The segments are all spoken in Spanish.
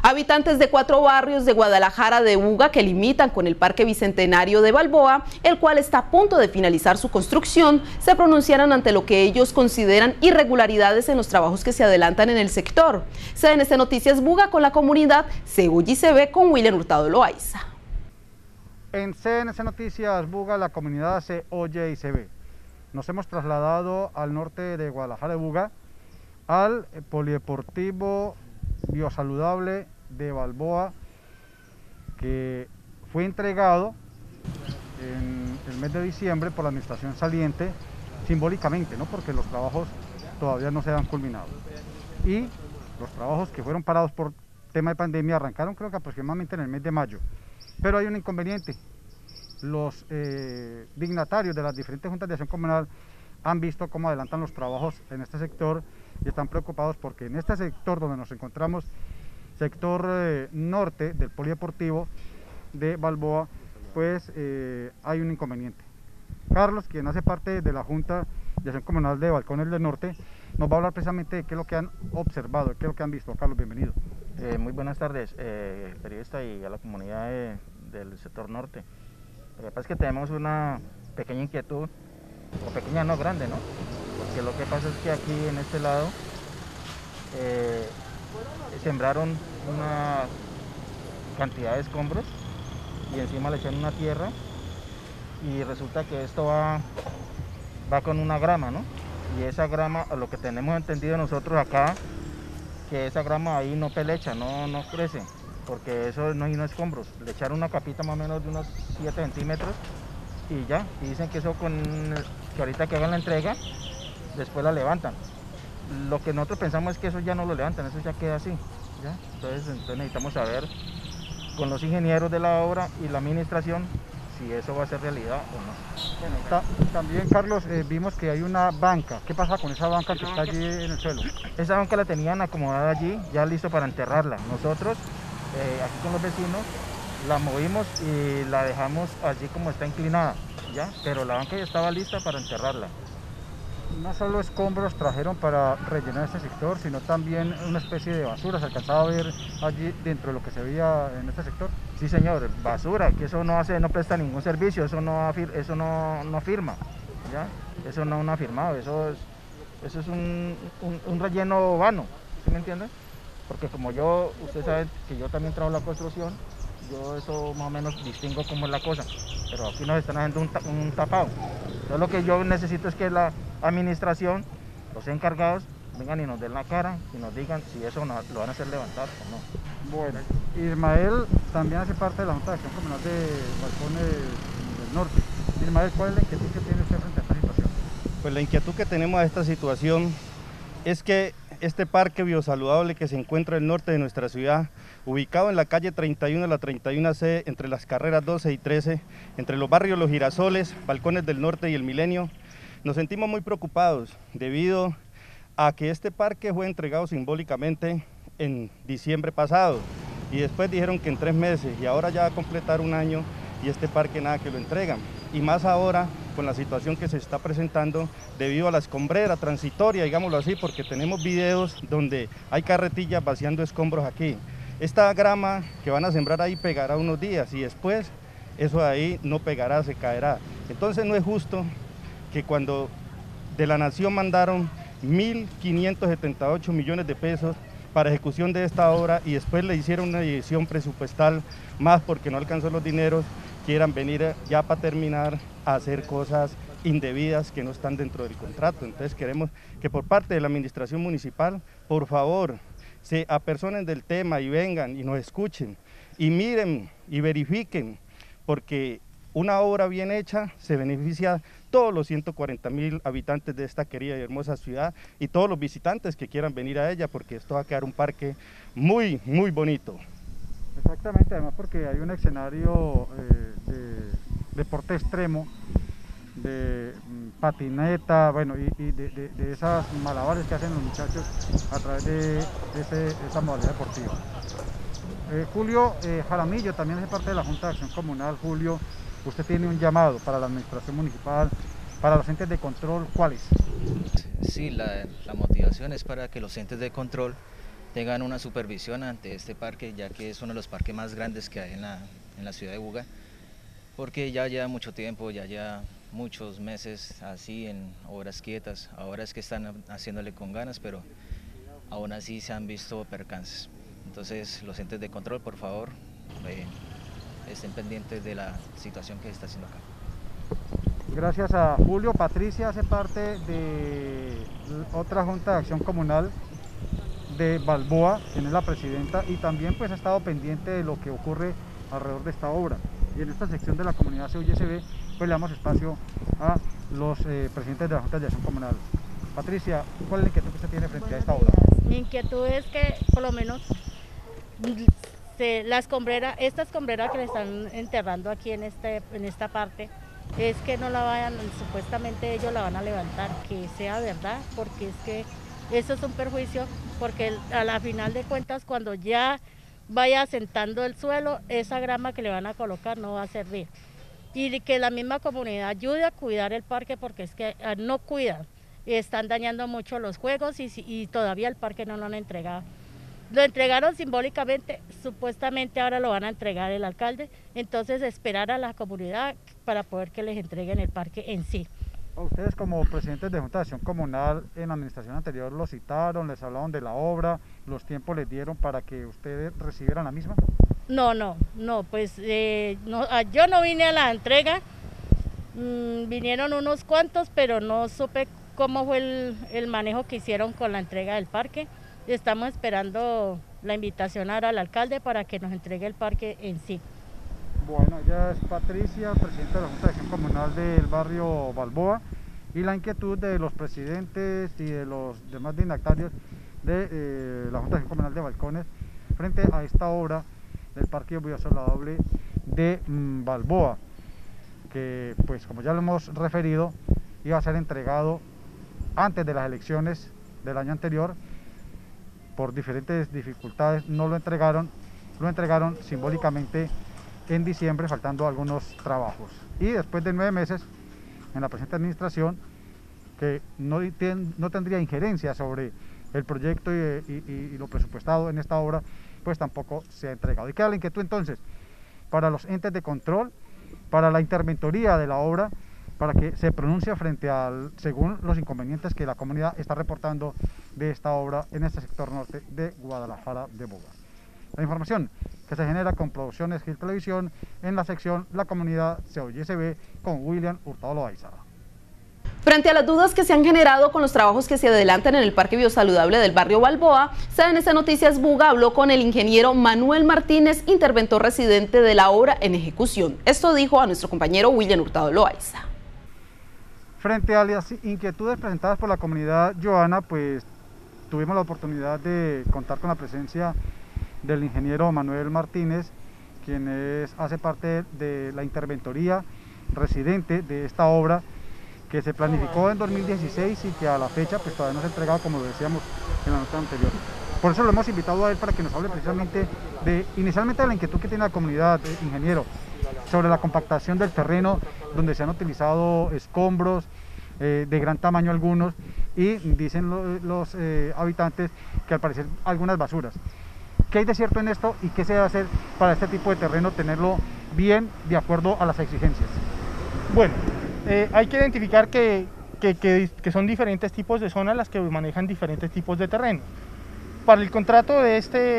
Habitantes de 4 barrios de Guadalajara de Buga que limitan con el Parque Bicentenario de Balboa, el cual está a punto de finalizar su construcción, se pronunciaron ante lo que ellos consideran irregularidades en los trabajos que se adelantan en el sector. CNC Noticias Buga con la comunidad se oye y se ve con William Hurtado Loaiza. En CNC Noticias Buga la comunidad se oye y se ve. Nos hemos trasladado al norte de Guadalajara de Buga, al polideportivo biosaludable de Balboa, que fue entregado en el mes de diciembre por la administración saliente, simbólicamente, ¿no? Porque los trabajos todavía no se han culminado. Y los trabajos que fueron parados por tema de pandemia arrancaron creo que aproximadamente en el mes de mayo. Pero hay un inconveniente. Los dignatarios de las diferentes juntas de acción comunal han visto cómo adelantan los trabajos en este sector y están preocupados porque en este sector donde nos encontramos, sector norte del polideportivo de Balboa, pues hay un inconveniente. Carlos, quien hace parte de la Junta de Acción Comunal de Balcones del Norte, nos va a hablar precisamente de qué es lo que han observado, qué es lo que han visto. Carlos, bienvenido. Muy buenas tardes, periodista y a la comunidad del sector norte. Lo que pasa es que tenemos una pequeña inquietud, o pequeña no grande, ¿no? Porque lo que pasa es que aquí en este lado sembraron una cantidad de escombros y encima le echaron una tierra y resulta que esto va con una grama, ¿no? Y esa grama, lo que tenemos entendido nosotros acá, que esa grama ahí no pelecha, no crece, porque eso no es escombros. Le echaron una capita más o menos de unos 7 centímetros y ya, y dicen que eso que ahorita que hagan la entrega, después la levantan. Lo que nosotros pensamos es que eso ya no lo levantan, eso ya queda así, ¿ya? Entonces necesitamos saber con los ingenieros de la obra y la administración si eso va a ser realidad o no. Bueno, también, Carlos, vimos que hay una banca. ¿Qué pasa con esa banca que está allí en el suelo? Esa banca la tenían acomodada allí, ya listo para enterrarla. Nosotros, aquí con los vecinos, la movimos y la dejamos allí como está inclinada, ¿ya? Pero la banca ya estaba lista para enterrarla. No solo escombros trajeron para rellenar este sector, sino también una especie de basura. ¿Se alcanzaba a ver allí dentro de lo que se veía en este sector? Sí, señor, basura, que eso no presta ningún servicio, eso no firma, ¿ya? Eso no ha firmado, eso es un relleno vano, ¿sí me entiende? Porque como usted sabe que yo también trabajo la construcción, yo eso más o menos distingo cómo es la cosa, pero aquí nos están haciendo un tapado. Entonces lo que yo necesito es que la administración, los encargados, vengan y nos den la cara y nos digan si eso lo van a hacer levantar o no. Bueno, Ismael también hace parte de la Junta de Acción Comunal de Balcones del Norte. Ismael, ¿cuál es la inquietud que tiene usted frente a esta situación? Pues la inquietud que tenemos a esta situación es que este parque biosaludable que se encuentra al norte de nuestra ciudad, ubicado en la calle 31 de la 31C, entre las carreras 12 y 13, entre los barrios Los Girasoles, Balcones del Norte y El Milenio, nos sentimos muy preocupados debido a que este parque fue entregado simbólicamente en diciembre pasado y después dijeron que en 3 meses y ahora ya va a completar un año y este parque nada que lo entregan. Y más ahora con la situación que se está presentando debido a la escombrera transitoria, digámoslo así, porque tenemos videos donde hay carretillas vaciando escombros aquí. Esta grama que van a sembrar ahí pegará unos días y después eso de ahí no pegará, se caerá. Entonces no es justo que cuando de la nación mandaron 1.578 millones de pesos para ejecución de esta obra y después le hicieron una edición presupuestal más porque no alcanzó los dineros, quieran venir ya para terminar a hacer cosas indebidas que no están dentro del contrato. Entonces queremos que por parte de la administración municipal, por favor, se apersonen del tema y vengan y nos escuchen y miren y verifiquen, porque una obra bien hecha se beneficia a todos los 140.000 habitantes de esta querida y hermosa ciudad y todos los visitantes que quieran venir a ella, porque esto va a quedar un parque muy, muy bonito. Exactamente, además porque hay un escenario de deporte extremo, de patineta, bueno, y de esas malabares que hacen los muchachos a través de esa modalidad deportiva. Julio Jaramillo también hace parte de la Junta de Acción Comunal. Julio, usted tiene un llamado para la administración municipal, para los entes de control, ¿cuáles? Sí, la motivación es para que los entes de control tengan una supervisión ante este parque, ya que es uno de los parques más grandes que hay en la ciudad de Buga, porque ya lleva mucho tiempo, ya lleva muchos meses así en obras quietas. Ahora es que están haciéndole con ganas, pero aún así se han visto percances. Entonces los entes de control, por favor, estén pendientes de la situación que se está haciendo acá. Gracias a Julio. Patricia hace parte de otra Junta de Acción Comunal de Balboa, quien es la presidenta, y también pues ha estado pendiente de lo que ocurre alrededor de esta obra. Y en esta sección de la comunidad COYSB pues le damos espacio a los presidentes de la Junta de Acción Comunal. Patricia, ¿cuál es la inquietud que usted tiene frente a esta obra? Mi inquietud es que por lo menos esta escombrera que le están enterrando aquí en esta parte, es que no la vayan, supuestamente ellos la van a levantar, que sea verdad, porque es que eso es un perjuicio, porque a la final de cuentas cuando ya vaya asentando el suelo, esa grama que le van a colocar no va a servir. Y que la misma comunidad ayude a cuidar el parque, porque es que no cuidan, están dañando mucho los juegos y todavía el parque no lo han entregado. Lo entregaron simbólicamente, supuestamente ahora lo van a entregar el alcalde, entonces esperar a la comunidad para poder que les entreguen el parque en sí. Ustedes como presidentes de Junta de Acción Comunal en la administración anterior lo citaron, les hablaron de la obra, los tiempos les dieron para que ustedes recibieran la misma. No, pues yo no vine a la entrega, vinieron unos cuantos, pero no supe cómo fue el manejo que hicieron con la entrega del parque. Estamos esperando la invitación ahora al alcalde para que nos entregue el parque en sí. Bueno, ella es Patricia, presidenta de la Junta de Acción Comunal del barrio Balboa, y la inquietud de los presidentes y de los demás dignatarios de la Junta de Acción Comunal de Balcones frente a esta obra del Parque Biosaludable de Balboa, que pues como ya lo hemos referido, iba a ser entregado antes de las elecciones del año anterior. Por diferentes dificultades no lo entregaron simbólicamente en diciembre, faltando algunos trabajos. Y después de 9 meses en la presente administración, que no tendría injerencia sobre el proyecto y lo presupuestado en esta obra, pues tampoco se ha entregado. Y queda la inquietud entonces para los entes de control, para la interventoría de la obra, para que se pronuncie según los inconvenientes que la comunidad está reportando de esta obra en este sector norte de Guadalajara de Buga. La información que se genera con Producciones Gil Televisión en la sección La Comunidad COYSB con William Hurtado Loaiza. Frente a las dudas que se han generado con los trabajos que se adelantan en el Parque Biosaludable del barrio Balboa, CNC Noticias Buga habló con el ingeniero Manuel Martínez, interventor residente de la obra en ejecución. Esto dijo a nuestro compañero William Hurtado Loaiza. Frente a las inquietudes presentadas por la comunidad, Joana, pues tuvimos la oportunidad de contar con la presencia del ingeniero Manuel Martínez, quien hace parte de la interventoría residente de esta obra, que se planificó en 2016 y que a la fecha pues todavía no se ha entregado, como lo decíamos en la nota anterior. Por eso lo hemos invitado a él para que nos hable precisamente inicialmente de la inquietud que tiene la comunidad, ingeniero, sobre la compactación del terreno, donde se han utilizado escombros de gran tamaño algunos, y dicen los habitantes que al parecer algunas basuras. ¿Qué hay de cierto en esto y qué se debe hacer para este tipo de terreno tenerlo bien de acuerdo a las exigencias? Bueno, hay que identificar que son diferentes tipos de zonas las que manejan diferentes tipos de terreno. Para el contrato de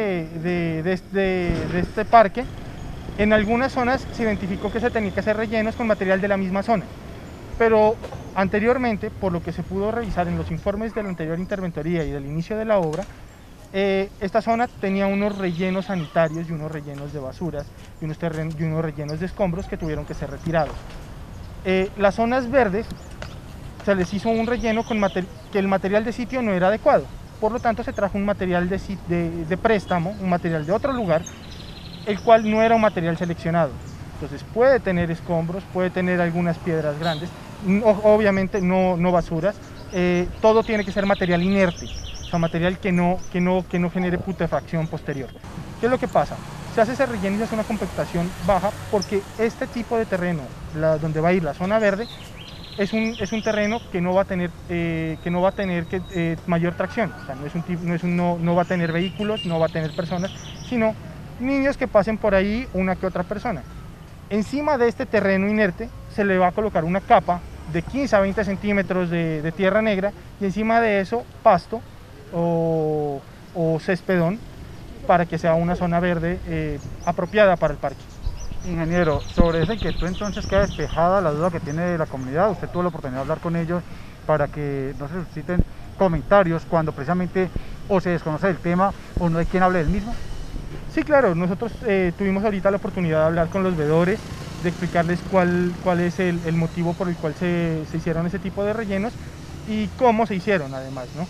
este parque, en algunas zonas se identificó que se tenía que hacer rellenos con material de la misma zona, pero anteriormente, por lo que se pudo revisar en los informes de la anterior interventoría y del inicio de la obra, esta zona tenía unos rellenos sanitarios y unos rellenos de basuras y unos rellenos de escombros que tuvieron que ser retirados. Las zonas verdes se les hizo un relleno que el material de sitio no era adecuado, por lo tanto se trajo un material de préstamo, un material de otro lugar, el cual no era un material seleccionado. Entonces puede tener escombros, puede tener algunas piedras grandes, obviamente no basuras, todo tiene que ser material inerte, o sea, material que no genere putrefacción posterior. ¿Qué es lo que pasa? Se hace ese relleno y se hace una compactación baja porque este tipo de terreno, donde va a ir la zona verde, es un terreno que no va a tener, mayor tracción, o sea, no va a tener vehículos, no va a tener personas, sino niños que pasen por ahí una que otra persona. Encima de este terreno inerte se le va a colocar una capa de 15 a 20 centímetros de tierra negra y encima de eso pasto o céspedón para que sea una zona verde apropiada para el parque. Ingeniero, sobre esa inquietud entonces queda despejada la duda que tiene la comunidad. Usted tuvo la oportunidad de hablar con ellos para que no se susciten comentarios cuando precisamente o se desconoce el tema o no hay quien hable del mismo. Sí, claro, nosotros tuvimos ahorita la oportunidad de hablar con los veedores, de explicarles cuál es el motivo por el cual se hicieron ese tipo de rellenos y cómo se hicieron además, ¿no?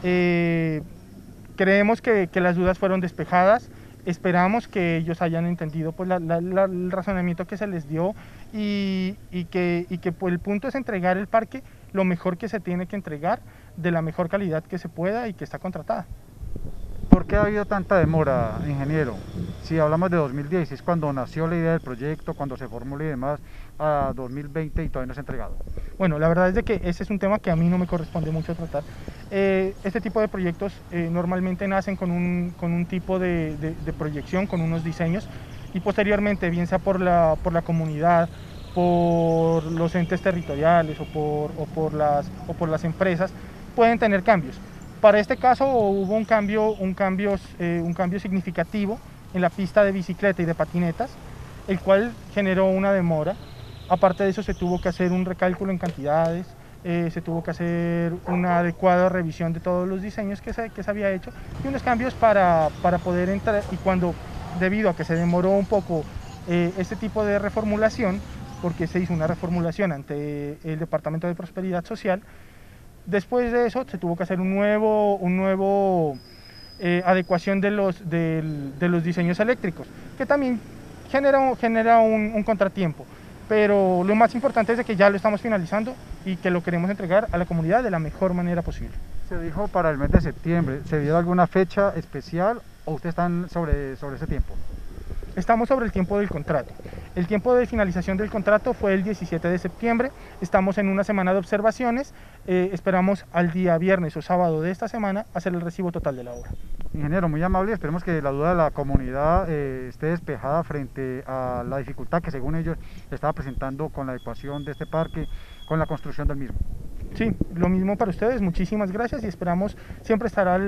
Creemos que las dudas fueron despejadas. Esperamos que ellos hayan entendido pues, el razonamiento que se les dio y que pues, el punto es entregar el parque lo mejor que se tiene que entregar, de la mejor calidad que se pueda y que está contratada. ¿Por qué ha habido tanta demora, ingeniero? Si hablamos de 2016, cuando nació la idea del proyecto, cuando se formuló y demás, a 2020 y todavía no se ha entregado. Bueno, la verdad es de que ese es un tema que a mí no me corresponde mucho tratar. Este tipo de proyectos normalmente nacen con un tipo de proyección, con unos diseños, y posteriormente, bien sea por la comunidad, por los entes territoriales o por las empresas, pueden tener cambios. Para este caso hubo un cambio significativo en la pista de bicicleta y de patinetas, el cual generó una demora. Aparte de eso se tuvo que hacer un recálculo en cantidades, se tuvo que hacer una adecuada revisión de todos los diseños que se había hecho y unos cambios para poder entrar, y debido a que se demoró un poco este tipo de reformulación, porque se hizo una reformulación ante el Departamento de Prosperidad Social, después de eso se tuvo que hacer un nuevo adecuación de los diseños eléctricos, que también genera un contratiempo. Pero lo más importante es de que ya lo estamos finalizando y que lo queremos entregar a la comunidad de la mejor manera posible. Se dijo para el mes de septiembre. ¿Se dio alguna fecha especial o ustedes están sobre ese tiempo? Estamos sobre el tiempo del contrato. El tiempo de finalización del contrato fue el 17 de septiembre. Estamos en una semana de observaciones. Esperamos al día viernes o sábado de esta semana hacer el recibo total de la obra. Ingeniero, muy amable. Esperemos que la duda de la comunidad esté despejada frente a la dificultad que según ellos estaba presentando con la adecuación de este parque, con la construcción del mismo. Sí, lo mismo para ustedes. Muchísimas gracias y esperamos siempre estar a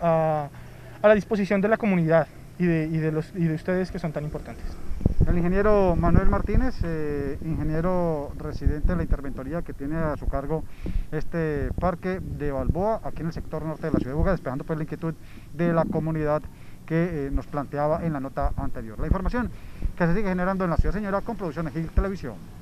la disposición de la comunidad y de ustedes que son tan importantes. El ingeniero Manuel Martínez, ingeniero residente de la interventoría que tiene a su cargo este parque de Balboa, aquí en el sector norte de la ciudad de Buga, despejando pues la inquietud de la comunidad que nos planteaba en la nota anterior. La información que se sigue generando en la ciudad señora con producción de Gil Televisión.